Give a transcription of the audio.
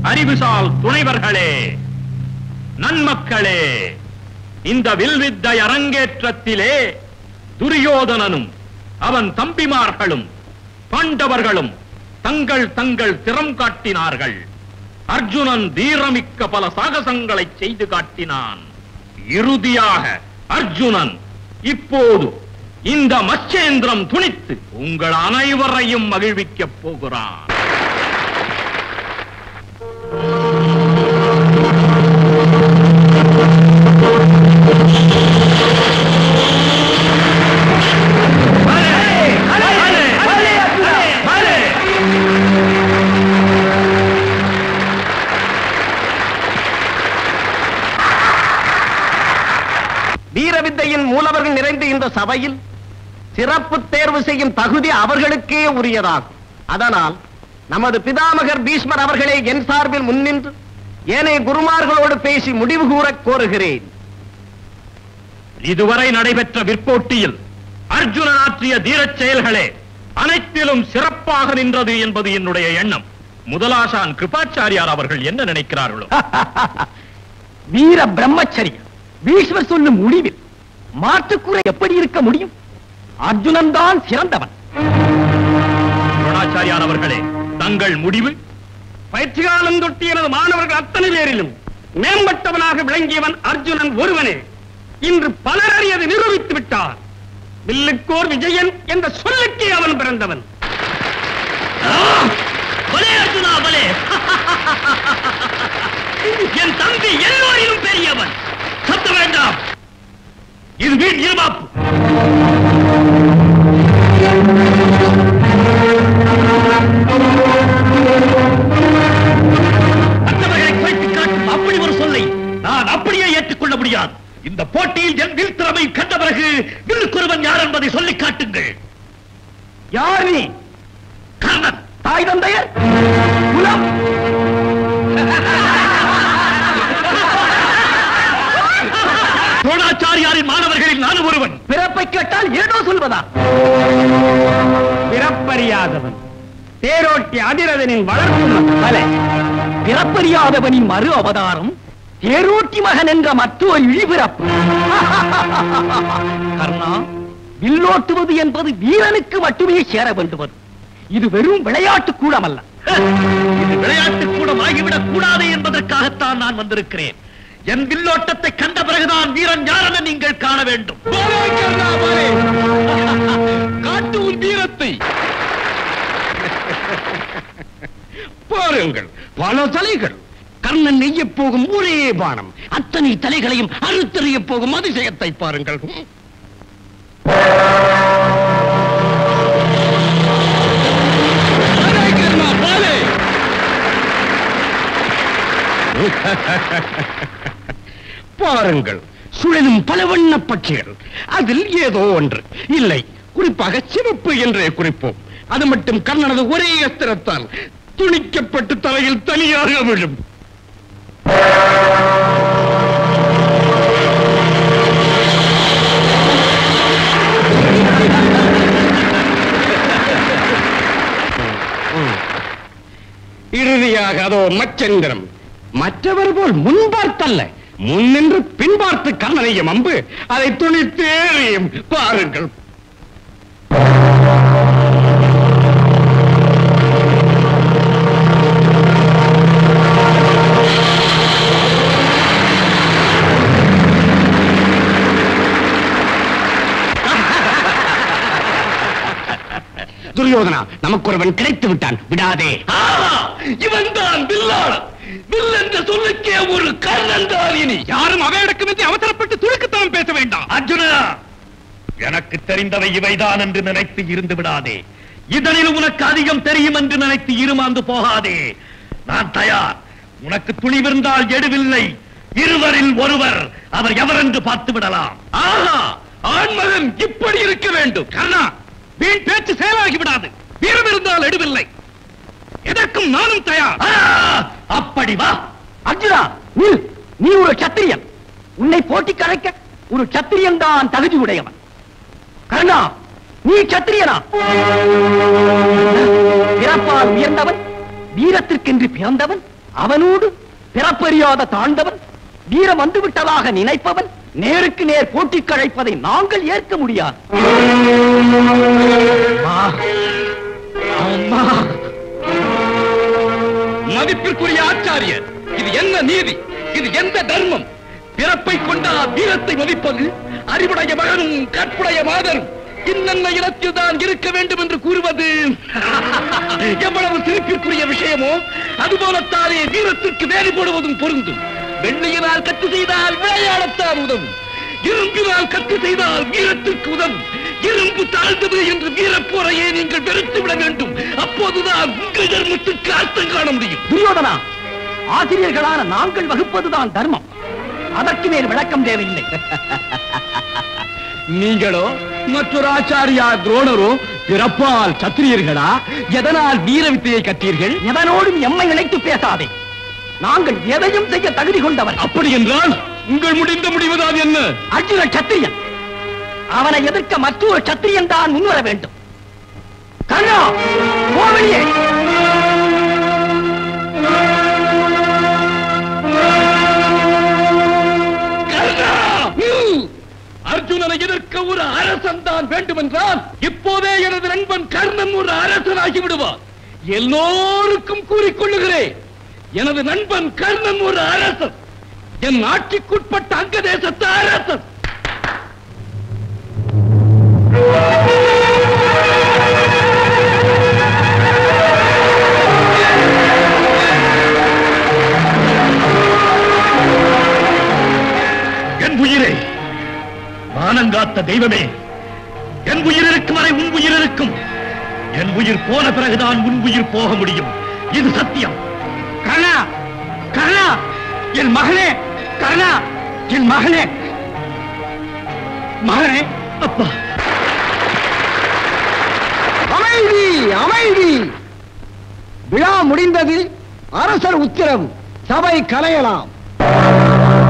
அறிவுசால் துணைவர்களே, நன்மக்களே, இந்த வில்வித்தை அரங்கேற்றத்திலே துரியோதனனும் அவன் தம்பிமார்களும் பாண்டவர்களும் தங்கள் தங்கள் திறம் காட்டினார்கள். அர்ஜுனன் தீரமிக்க பல சாகசங்களை செய்து காட்டினான். இறுதியாக அர்ஜுனன் இப்போது இந்த மச்சேந்திரம் துணித்து உங்கள் அனைவரையும் மகிழ்விக்கப் போகிறான். வீரவித்தையின் மூலவர்கள் நிறைந்த இந்த சபையில் சிறப்பு தேர்வு செய்யும் தகுதி அவர்களுக்கே உரியதாகும். அதனால் நமது பிதாமகர் பீஷ்மர் அவர்களே என் சார்பில் முன்னின்று ஏனைய குருமார்களோடு பேசி முடிவு கூற கோருகிறேன். இதுவரை நடைபெற்ற விற்போட்டியில் அர்ஜுனன் ஆற்றிய தீரச் செயல்களே அனைத்திலும் சிறப்பாக நின்றது என்பது என்னுடைய எண்ணம். முதலாசான் கிருபாச்சாரியார் அவர்கள் என்ன நினைக்கிறார்களோ? வீர பிரம்மச்சரியம் பீஷ்மர் சொல்லும் முடிவில் மாற்றுக்குறை எப்படி இருக்க முடியும்? அர்ஜுனன் தான் சிறந்தவன். துரோணாச்சாரியார் அவர்களே, தங்கள் முடிவு? பயிற்சி காலம் தொட்டி எனது மாணவர்கள் அத்தனை பேரிலும் மேம்பட்டவனாக விளங்கியவன் அர்ஜுனன் ஒருவனே. இன்று பலர் அறியதை நிரூபித்து விட்டார். வில்லுக்கோர் விஜயன் என்ற சொல்லுக்கே அவன் பிறந்தவன். அர்ஜுனா பலே! என் தம்பி எல்லோரிலும் பெரியவன். சத்த வேண்டாம், இது வீண் இருமாப்பு. மற்றவர்களை குறைத்து காட்டும் அப்படி ஒரு சொல்லை நான் அப்படியே ஏற்றுக்கொள்ள முடியாது. இந்த போட்டியில் என் வில் திறமை கண்ட பிறகு வில்லுக்குருவன் யார் என்பதை சொல்லிக் காட்டுங்கள். யார் நீ? கர்ணன். தாய் தந்தையர் குலம் துரோணாச்சாரியாரின் மாணவர்களில் நானும் ஒருவன். பிறப்பை கேட்டால் ஏதோ சொல்வதா? பிறப்பறியாதவன் தேரோட்டி அதிரதனின் வளர்ப்பு மலை. பிறப்பறியாதவனின் மறு அவதாரம் தேரோட்டி மகன் என்ற மற்றொரு இழிபிறப்பு. கர்ணா, வில்லோட்டுவது என்பது வீரனுக்கு மட்டுமே சேர வேண்டுவது. இது வெறும் விளையாட்டு கூடமல்ல. இது விளையாட்டு கூடம் ஆகிவிடக் கூடாது என்பதற்காகத்தான் நான் வந்திருக்கிறேன். என் வில்லோட்டத்தை கண்ட பிறகுதான் வீரன் யார் என நீங்கள் காண வேண்டும். காட்டு உன் வீரத்தை. பாருங்கள், பல தலைகள். கர்ணன் நெய்ய போகும் ஒரே பானம் அத்தனை தலைகளையும் அறுத்தறிய போகும் அதிசயத்தை பாருங்கள். பாருங்கள், சுழலும் பல வண்ண பட்சிகள். அதில் ஏதோ ஒன்று இல்லை, குறிப்பாக சிவப்பு என்றே குறிப்போம். அது மட்டும் கர்ணனது ஒரே அஸ்திரத்தால் துணிக்கப்பட்டு தலையில் தனியாக விழும். இறுதியாக அதோ மச்சந்திரம். மற்றவர் போல் முன்பார்த்தல்ல, முன்னின்று பின்பார்த்து கர்ணனையும் அம்பு அதை துணித்தேறியும். பாருங்கள். துரியோதனா, நமக்கு ஒருவன் கிடைத்து விட்டான், விடாதே. இவன் தான் வில்லாளன். வில் என்ற சொல்லுக்கே ஒரு கர்ணன் தான். இனி யாரும் அவையடக்கமின்றி அவசரப்பட்டு துடுக்குத்தான் பேச வேண்டாம். அர்ஜுனா, எனக்கு தெரிந்தவை இவைதான் என்று நினைத்து இருந்து விடாதே. இதனில் உனக்கு அதிகம் தெரியும் என்று நினைத்து இருமாந்து போகாதே. நான் தயார். உனக்கு துணிவிருந்தால் எடுவில்லை. இருவரில் ஒருவர். அவர் எவர் என்று பார்த்து விடலாம். ஆஹா, ஆண்மகன் இப்படி இருக்க வேண்டும். கர்ணா, வீண் பேச்சு செயலாகி விடாது. வீரம் இருந்தால் எடுவில்லை. எதற்கும் நானும் தயார். அப்படி வா. அர்ஜுனா, நீ ஒரு சத்திரியன். உன்னை போட்டி கலைக்க ஒரு சத்திரியன் தான் தகுதி உடையவன். கர்ணா, நீ சத்திரியனா? பிறப்பால் உயர்ந்தவன், வீரத்திற்கென்று பிறந்தவன், அவனோடு பிறப்பறியாத தாண்டவன், வீரம் வந்துவிட்டதாக நினைப்பவன் நேருக்கு நேர் போட்டிக்கு அழைப்பதை நாங்கள் ஏற்க முடியாது. மதிப்பிற்குரிய ஆச்சாரியர், இது என்ன நீதி? இது எந்த தர்மம்? பிறப்பை கொண்டா வீரத்தை மதிப்பது? அறிவுடைய மகனும் கற்புடைய மாதரும் இன்னென்ன இனத்தில் தான் இருக்க வேண்டும் என்று கூறுவது எவ்வளவு சிரிப்பிற்குரிய விஷயமோ அதுபோலத்தானே வீரத்திற்கு வேலை போடுவதும் பொருந்தும். வெள்ளியினால் கட்டு செய்தால் விளையாடத்தான் உதவும், இரும்பினால் கட்டு செய்தால் வீரத்திற்கு உதவும். இரும்பு தாழ்ந்தது என்று வீரப்போரையே நீங்கள் வெறுத்து விட வேண்டும். அப்போதுதான் உங்கள் தர்மத்திற்கு அர்த்தம் காண முடியும். துரியோதனா, ஆசிரியர்களான நாங்கள் வகுப்பதுதான் தர்மம், அதற்கு மேல் விளக்கம் தேவையில்லை. நீங்களோ மற்றொரு ஆச்சாரியா துரோணரோ பிறப்பால் சத்திரியர்களா? எதனால் வீர வித்தையை கற்றீர்கள்? எதனோடும் எம்மை நினைத்து பேசாதே. நாங்கள் எதையும் செய்ய தகுதி கொண்டவர். அப்படி என்றால் உங்கள் முடிந்த முடிவுதான் என்ன? அர்ஜுன சத்திரியன், அவனை எதிர்க்க மற்றொரு சத்திரியன் தான் முன்வர வேண்டும். கர்ணா, கோவலியே! அர்ஜுனனை எதிர்க்க ஒரு அரசன் தான் வேண்டும் என்றால் இப்போதே எனது நண்பன் கர்ணன் ஒரு அரசனாகி விடுவார். எல்லோருக்கும் கூறிக்கொள்ளுகிறேன், எனது நண்பன் கர்ணன் ஒரு அரசன், என் ஆட்சிக்குட்பட்ட அங்க தேசத்து அரசன். என் உயிரே, மானங்காத்த தெய்வமே, என் உயிர் இருக்கும் வரை உன் உயிர் இருக்கும். என் உயிர் போன பிறகுதான் உன் உயிர் போக முடியும். இது சத்தியம். கர்ணா, கர்ணா, என் மகனே! கர்ணா, என் மகனே! மகனே! அப்பா! அமைதி, அமைதி! விழா முடிந்தது. அரசர் உத்தரவு, சபை கலையலாம்.